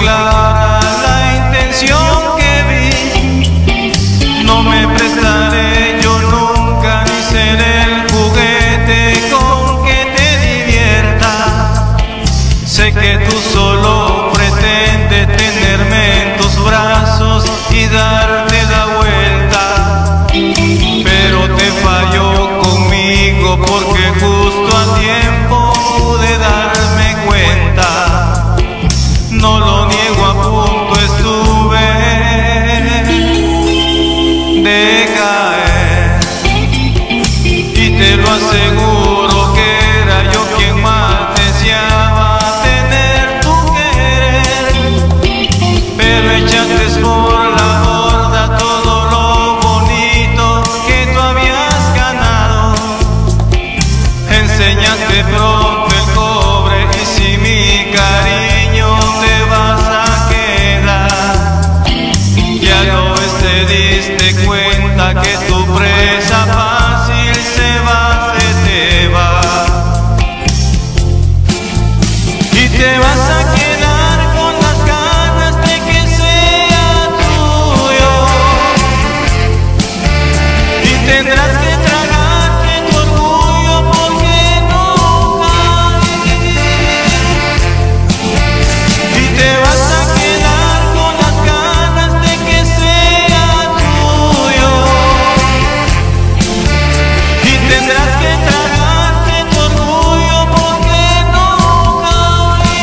clara la intención que vi. No me prestaré yo nunca, ni seré el juguete con que te divierta. Sé que tú solo pretendes tenerme en tus brazos y darte la vuelta, pero te falló conmigo porque justo a tiempo pude darme cuenta. No lo niego, a punto estuve de caer, y te lo aseguro que era yo quien más deseaba tener tu querer, pero echaste por la borda todo lo bonito que tú habías ganado. Enseñaste pronto el cobre y si mi cariño te vas a quedar. Ya no te diste cuenta que tu presa fácil se te va, y te vas a quedar con las ganas de que sea tuyo, y tendrás que tragarte tu orgullo porque no cae, y te vas a quedar con las ganas de que sea tuyo, y tendrás que tragarte tu orgullo porque no cae.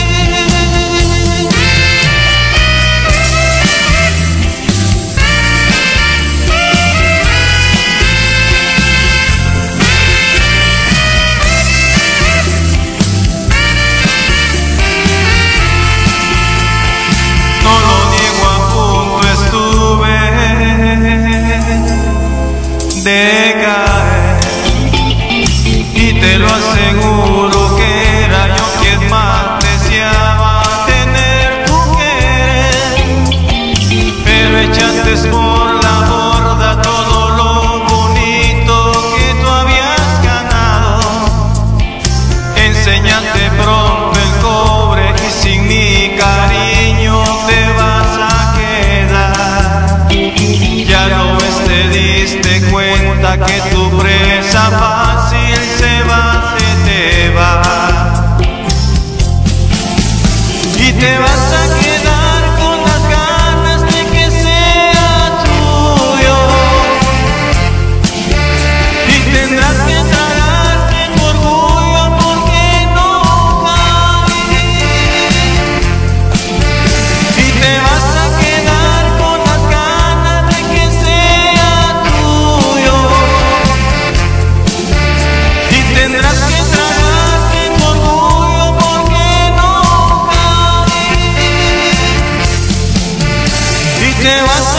No lo niego, a punto estuve de caer, y te lo aseguro que era yo quien más deseaba tener tu querer, pero echaste por la borda todo lo bonito que tú habías ganado. Enseñaste pronto el cobre y sin mi cariño te vas a quedar. Ya no te diste cuenta que tu presa fácil se te va, y te vas a quedar con las ganas de que sea tuyo, y tendrás que tragarte tu orgullo porque no cae, y te vas a quedar con las ganas de que sea tuyo, y tendrás que tragarte tu orgullo porque no cae, y te vas